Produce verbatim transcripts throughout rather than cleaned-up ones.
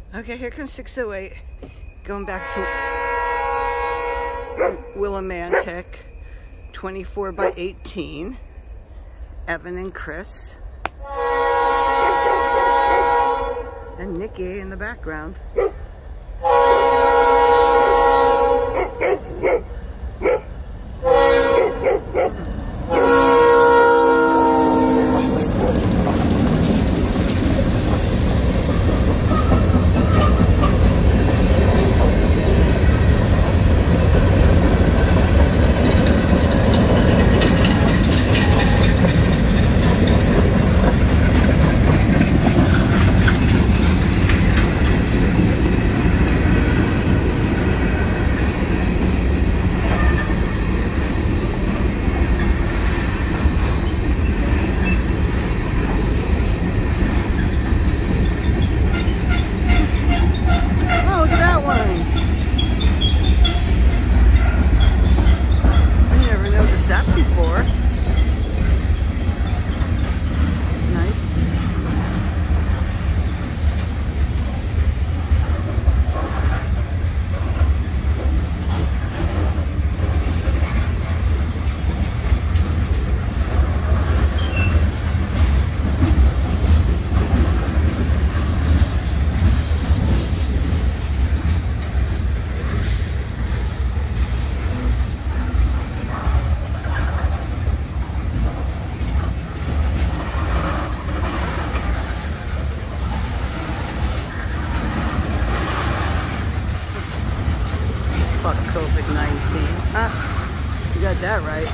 Okay, here comes six oh eight. Going back to Willimantic, twenty-four by eighteen. Evan and Chris. And Nikki in the background. Fuck COVID nineteen. Ah, you got that right.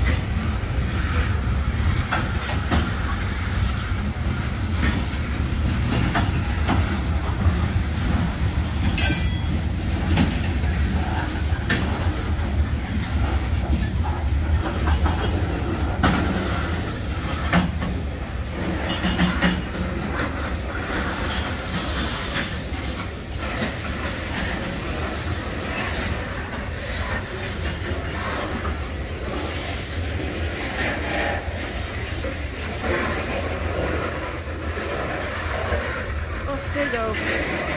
There you go.